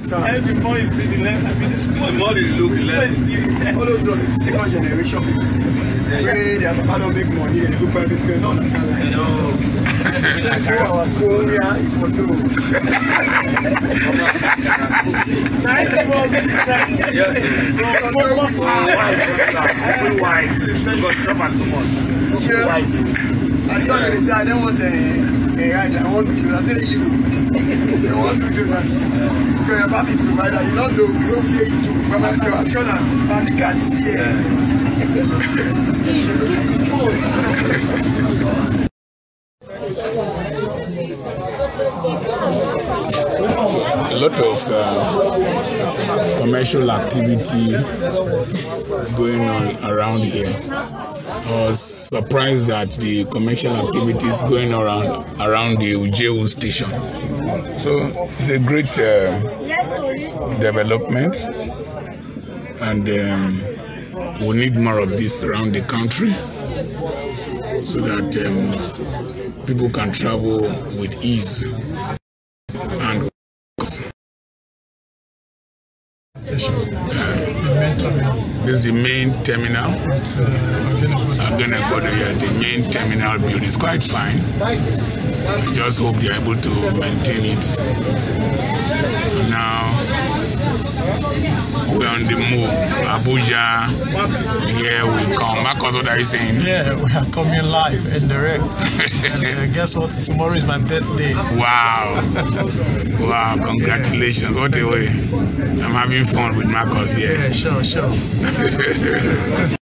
And the more you see the less, I mean, the more they look, the less. All those are the second generation. Where their papa don't make money, they go private school, don't understand that. No. Go our school, yeah, if you know. Yes. Wise. Because some are too much. Wise. I thought they said I don't want a right, I want to do that. I said you. They want to do that. Because your papi provider, you don't know, you don't fear it too. But I'm sure that panic can see it. A lot of commercial activity going on around here. I was surprised at the commercial activities going around the Ujewu station. So it's a great development, and we need more of this around the country so that people can travel with ease. And this is the main terminal. I'm gonna go there. The main terminal building is quite fine. I just hope they're able to maintain it. Now we're on the move. Abuja, here we come. Marcus, what are you saying? Yeah, we are coming live and direct. And guess what? Tomorrow is my birthday. Wow. Wow, congratulations. What a way. I'm having fun with Marcus here. Yeah, sure.